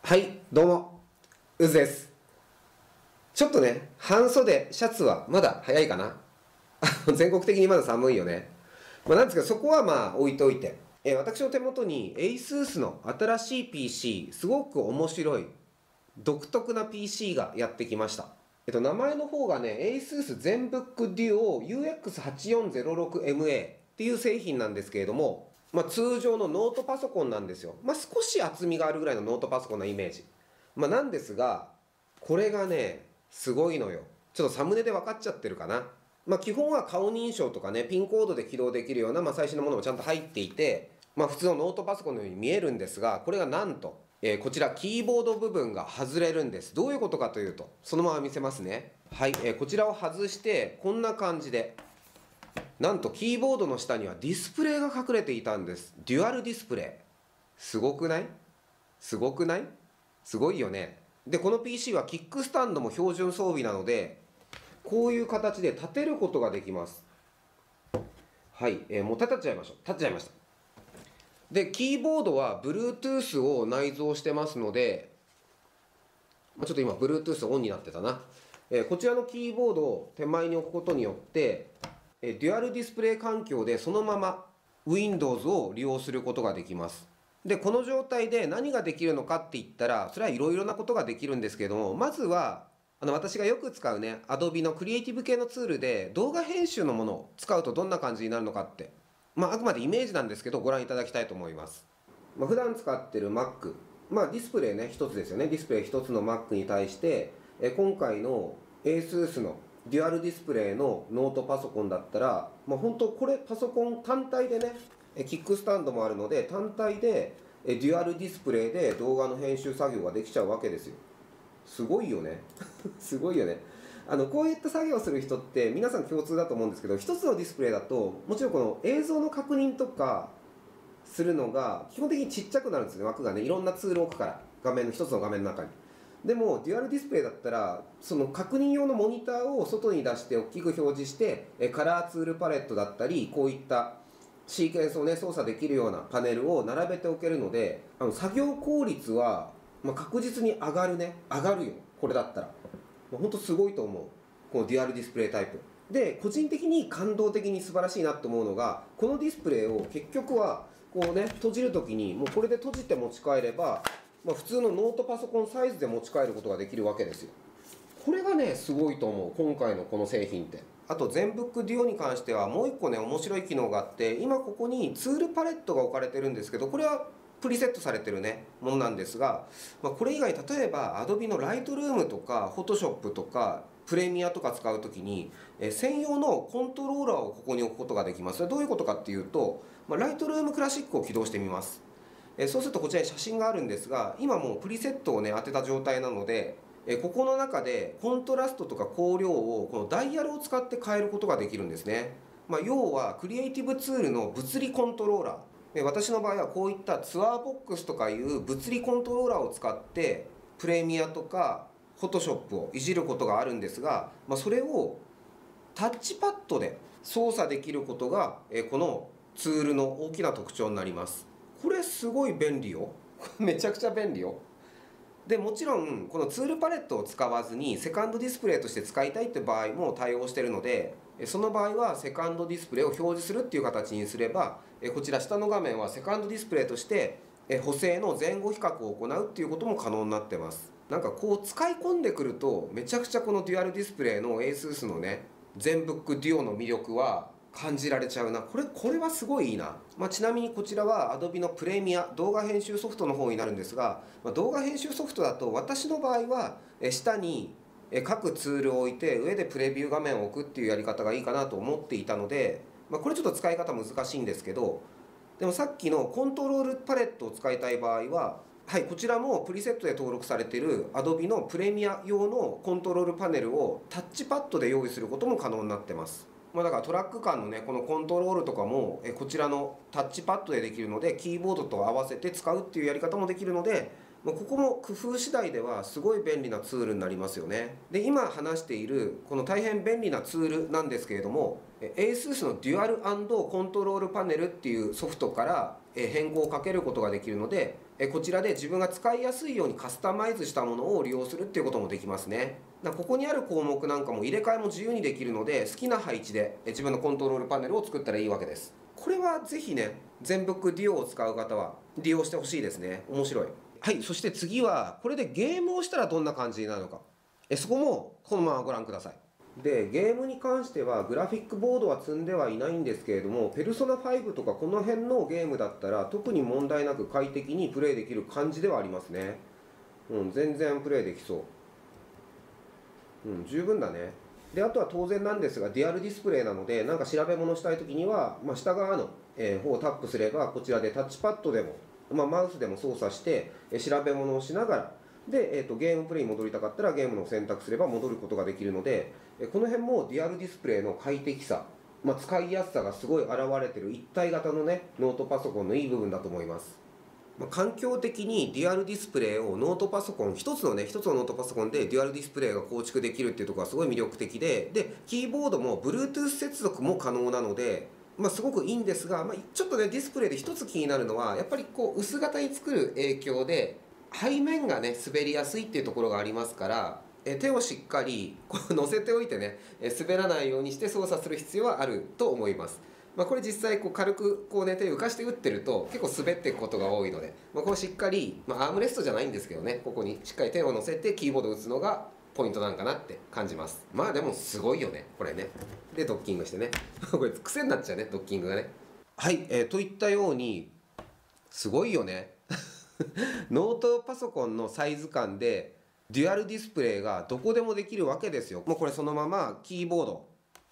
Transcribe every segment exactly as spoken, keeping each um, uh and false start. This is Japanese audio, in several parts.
はい、どうも、うずです。ちょっとね、半袖、シャツはまだ早いかな。全国的にまだ寒いよね。まあ、なんですけど、そこはまあ置いといて。えー私の手元に ASUS の新しい ピーシー、すごく面白い、独特な ピーシー がやってきました。えっと、名前の方がね、ASUS ZenBook Duo ユーエックスはちよんゼロろくエムエー っていう製品なんですけれども、まあ、通常のノートパソコンなんですよ。まあ、少し厚みがあるぐらいのノートパソコンのイメージ。まあ、なんですが、これがね、すごいのよ。ちょっとサムネで分かっちゃってるかな。まあ、基本は顔認証とかね、ピンコードで起動できるような、まあ、最新のものもちゃんと入っていて、まあ、普通のノートパソコンのように見えるんですが、これがなんと、えーこちらキーボード部分が外れるんです。どういうことかというと、そのまま見せますね。はい、えーこちらを外して、こんな感じで、なんとキーボードの下にはディスプレイが隠れていたんです。デュアルディスプレイ。すごくないすごくないすごいよね。で、この ピーシー はキックスタンドも標準装備なので、こういう形で立てることができます。はい、えーもう立っちゃいましょう。立っちゃいました。で、キーボードは Bluetooth を内蔵してますので、まあちょっと今 Bluetooth オンになってたな。えーこちらのキーボードを手前に置くことによって、えーデュアルディスプレイ環境でそのまま Windows を利用することができます。で、この状態で何ができるのかって言ったら、それはいろいろなことができるんですけれども、まずは、あの、私がよく使うね、Adobe のクリエイティブ系のツールで動画編集のものを使うとどんな感じになるのかって、まあ、あくまでイメージなんですけど、ご覧いただきたいと思います。まあ、普段使ってる Mac、まあ、ディスプレイね、一つですよね。ディスプレイ一つの Mac に対して、え今回の ASUS のデュアルディスプレイのノートパソコンだったら、まあ、本当これパソコン単体でね、えキックスタンドもあるので、単体でえデュアルディスプレイで動画の編集作業ができちゃうわけですよ。すごいよね。すごいよね。あの、こういった作業をする人って皆さん共通だと思うんですけど、一つのディスプレイだと、もちろんこの映像の確認とかするのが基本的にちっちゃくなるんですね。枠がね、いろんなツールを置くから、画面の一つの画面の中に。でも、デュアルディスプレイだったら、その確認用のモニターを外に出して大きく表示して、えカラーツールパレットだったり、こういったシーケンスをね、操作できるようなパネルを並べておけるので、あの、作業効率は、まあ、確実に上がるね。上がるよ。これだったら。まあ、ほんとすごいと思う。このデュアルディスプレイタイプ。で、個人的に感動的に素晴らしいなと思うのが、このディスプレイを結局は、こうね、閉じるときに、もうこれで閉じて持ち帰れば、まあ、普通のノートパソコンサイズで持ち帰ることができるわけですよ。これがね、すごいと思う。今回のこの製品って。あと、ZenBook Duo に関してはもう一個ね、面白い機能があって、今ここにツールパレットが置かれてるんですけど、これはプリセットされてるね、ものなんですが、まあ、これ以外、例えば Adobe の Lightroom とか Photoshop とか、プレミアとか使うときに、えー専用のコントローラーをここに置くことができます。それどういうことかっていうと、まあ、Lightroom クラシックを起動してみます。えーそうするとこちらに写真があるんですが、今もうプリセットをね、当てた状態なので、えーここの中でコントラストとか光量をこのダイヤルを使って変えることができるんですね。まあ、要はクリエイティブツールの物理コントローラー。で私の場合はこういったツアーボックスとかいう物理コントローラーを使ってプレミアとかフォトショップをいじることがあるんですが、まあ、それをタッチパッドで操作できることがえこのツールの大きな特徴になります。これすごい便利よ。めちゃくちゃ便利よ。でもちろんこのツールパレットを使わずにセカンドディスプレイとして使いたいって場合も対応しているので、その場合はセカンドディスプレイを表示するっていう形にすれば、こちら下の画面はセカンドディスプレイとして補正の前後比較を行うっていうことも可能になってます。なんかこう使い込んでくるとめちゃくちゃこのデュアルディスプレイの ASUS のね ZenBook Duo の魅力は感じられちゃうな。これ、これはすごいいいな。まあ、ちなみにこちらは Adobe のプレミア動画編集ソフトの方になるんですが、まあ、動画編集ソフトだと私の場合はえ下にえ各ツールを置いて上でプレビュー画面を置くっていうやり方がいいかなと思っていたので、まあ、これちょっと使い方難しいんですけど、でもさっきのコントロールパレットを使いたい場合は、はい、こちらもプリセットで登録されている Adobe のプレミア用のコントロールパネルをタッチパッドで用意することも可能になってます。まあ、だからトラック間のね、このコントロールとかもえこちらのタッチパッドでできるので、キーボードと合わせて使うっていうやり方もできるので、まあ、ここも工夫次第ではすごい便利なツールになりますよね。で、今話しているこの大変便利なツールなんですけれども、ASUS のデュアル&コントロールパネルっていうソフトから変更をかけることができるので、こちらで自分が使いやすいようにカスタマイズしたものを利用するっていうこともできますね。だからここにある項目なんかも入れ替えも自由にできるので、好きな配置で自分のコントロールパネルを作ったらいいわけです。これはぜひね、全ブックデュオを使う方は利用してほしいですね。面白い。はい、そして次はこれでゲームをしたらどんな感じになるのか、えそこもこのままご覧ください。でゲームに関してはグラフィックボードは積んではいないんですけれども、ペルソナファイブとかこの辺のゲームだったら特に問題なく快適にプレイできる感じではありますね。うん、全然プレイできそう。うん、十分だね。であとは当然なんですが、デュアルディスプレイなので、なんか調べ物したいときには、まあ、下側の、えー、方をタップすれば、こちらでタッチパッドでも、まあ、マウスでも操作して、えー、調べ物をしながら、で、えーと、ゲームプレイに戻りたかったらゲームの選択すれば戻ることができるので、えー、この辺もデュアルディスプレイの快適さ、まあ、使いやすさがすごい現れてる一体型のね、ノートパソコンのいい部分だと思います。まあ、環境的にデュアルディスプレイをノートパソコン一つのね一つのノートパソコンでデュアルディスプレイが構築できるっていうところがすごい魅力的で、でキーボードも Bluetooth 接続も可能なので、まあ、すごくいいんですが、まあ、ちょっとねディスプレイで一つ気になるのはやっぱりこう薄型に作る影響で背面がね滑りやすいっていうところがありますから、え手をしっかりこう乗せておいてね滑らないようにして操作する必要はあると思います。まあ、これ実際こう軽くこう、ね、手を浮かして打ってると結構滑っていくことが多いので、まあ、こうしっかり、まあ、アームレストじゃないんですけどね、ここにしっかり手を乗せてキーボードを打つのがポイントなんかなって感じます。まあでもすごいよねこれね。でドッキングしてねこれ癖になっちゃうねドッキングがね。はい、えー、といったようにすごいよねノートパソコンのサイズ感でデュアルディスプレイがどこでもできるわけですよ。もうこれそのままキーボード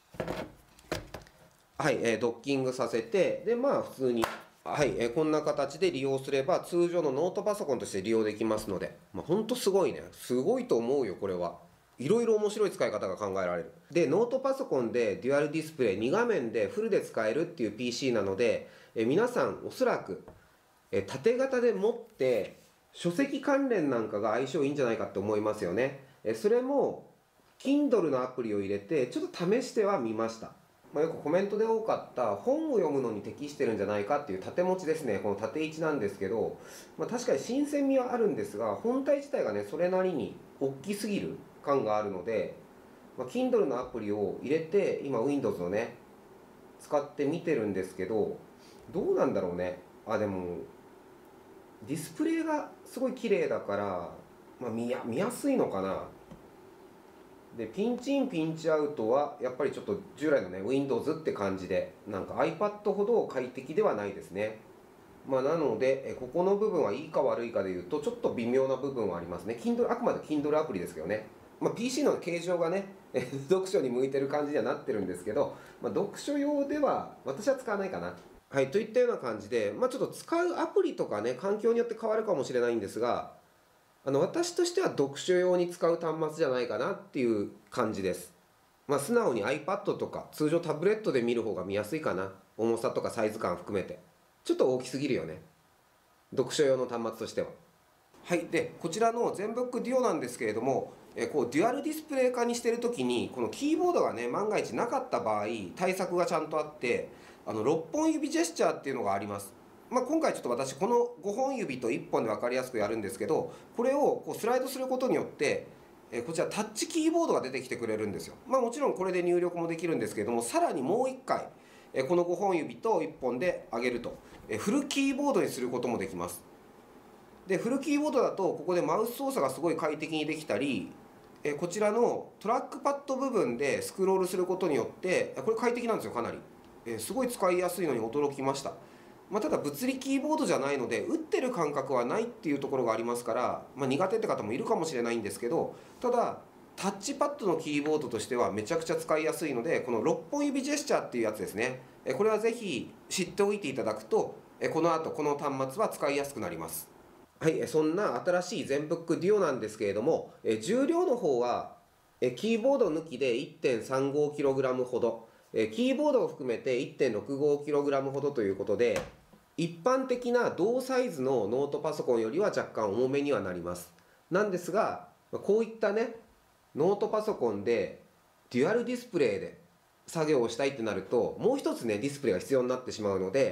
はい、えー、ドッキングさせて、でまあ普通に、はい、えー、こんな形で利用すれば通常のノートパソコンとして利用できますので、まあ、ほんとすごいね。すごいと思うよこれは。いろいろ面白い使い方が考えられる。でノートパソコンでデュアルディスプレイに画面でフルで使えるっていう ピーシー なので、えー、皆さんおそらく、えー、縦型で持って書籍関連なんかが相性いいんじゃないかって思いますよね。えー、それも Kindle のアプリを入れてちょっと試してはみました。まあ、よくコメントで多かった本を読むのに適してるんじゃないかっていう縦持ちですね。この縦位置なんですけど、まあ、確かに新鮮味はあるんですが、本体自体がねそれなりに大きすぎる感があるので、まあ、Kindle のアプリを入れて今 Windows をね使ってみてるんですけど、どうなんだろうね。あでもディスプレイがすごい綺麗だから、まあ、見や、見やすいのかな。でピンチインピンチアウトはやっぱりちょっと従来のね Windows って感じで、なんか iPad ほど快適ではないですね。まあなのでえここの部分はいいか悪いかでいうとちょっと微妙な部分はありますね。Kindle あくまで Kindle アプリですけどね。まあ、ピーシー の形状がね読書に向いてる感じにはなってるんですけど、まあ、読書用では私は使わないかな。はい、といったような感じで、まあ、ちょっと使うアプリとかね環境によって変わるかもしれないんですが、あの私としては読書用に使う端末じゃないかなっていう感じです。まあ、素直に iPad とか通常タブレットで見る方が見やすいかな。重さとかサイズ感含めてちょっと大きすぎるよね、読書用の端末としては。はい、でこちらの全ブックデュオなんですけれども、えこうデュアルディスプレイ化にしてる時にこのキーボードがね万が一なかった場合対策がちゃんとあって、あのろっぽん指ジェスチャーっていうのがあります。まあ、今回ちょっと私このごほん指といっぽんで分かりやすくやるんですけど、これをこうスライドすることによってえこちらタッチキーボードが出てきてくれるんですよ。まあ、もちろんこれで入力もできるんですけれども、さらにもういっかいえこのごほん指といっぽんで上げるとえフルキーボードにすることもできます。でフルキーボードだとここでマウス操作がすごい快適にできたり、えこちらのトラックパッド部分でスクロールすることによってこれ快適なんですよかなり。えすごい使いやすいのに驚きました。まあ、ただ物理キーボードじゃないので打ってる感覚はないっていうところがありますから、まあ、苦手って方もいるかもしれないんですけど、ただタッチパッドのキーボードとしてはめちゃくちゃ使いやすいので、このろっぽん指ジェスチャーっていうやつですね、これはぜひ知っておいていただくとこの後この端末は使いやすくなります。はい、そんな新しい全ブックデュオなんですけれども、重量の方はキーボード抜きで いってんさんごキログラム ほど、キーボードを含めて いってんろくごキログラム ほどということで、一般的な同サイズのノートパソコンよりは若干重めにはなります。なんですがこういったねノートパソコンでデュアルディスプレイで作業をしたいってなると、もう一つねディスプレイが必要になってしまうので、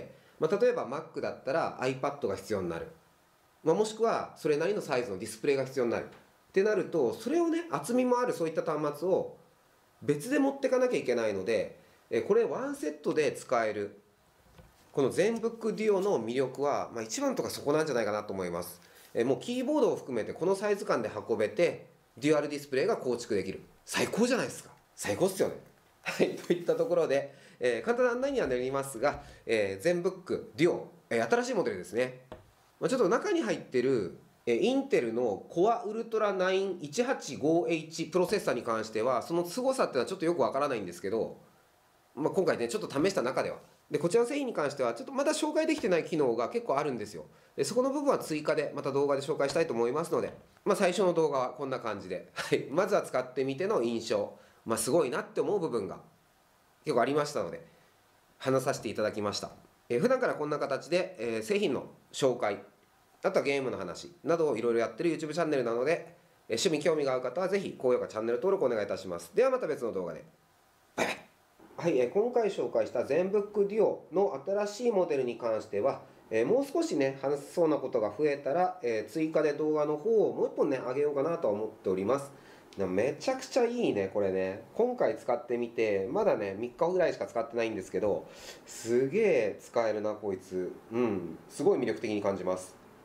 まあ、例えば Mac だったら iPad が必要になる、まあ、もしくはそれなりのサイズのディスプレイが必要になるってなると、それをね厚みもあるそういった端末を別で持ってかなきゃいけないので、えこれワンセットで使えるこの ZenBook Duo の魅力は、まあ、一番とかそこなんじゃないかなと思います。えもうキーボードを含めてこのサイズ感で運べて、デュアルディスプレイが構築できる。最高じゃないですか。最高っすよね。はい、といったところで、えー、簡単な案内にはなりますが、えー、ZenBook Duo、えー、新しいモデルですね。まあ、ちょっと中に入ってる、えー、インテルの Core Ultra ナイン いちはちごエイチ プロセッサーに関しては、その凄さっていうのはちょっとよくわからないんですけど、まあ、今回ねちょっと試した中ではで、こちらの製品に関してはちょっとまだ紹介できてない機能が結構あるんですよ。でそこの部分は追加でまた動画で紹介したいと思いますので、まあ、最初の動画はこんな感じで、はい、まずは使ってみての印象、まあ、すごいなって思う部分が結構ありましたので話させていただきました。えー、普段からこんな形で、えー、製品の紹介、あとはゲームの話などをいろいろやってる YouTube チャンネルなので、えー、趣味興味が合う方はぜひ高評価チャンネル登録お願いいたします。ではまた別の動画で。バイバイ。はい、えー、今回紹介した ZenBook Duo の新しいモデルに関しては、えー、もう少しね話せそうなことが増えたら、えー、追加で動画の方をもう一本ね上げようかなとは思っております。めちゃくちゃいいねこれね。今回使ってみてまだねみっかぐらいしか使ってないんですけど、すげえ使えるなこいつ。うん、すごい魅力的に感じます。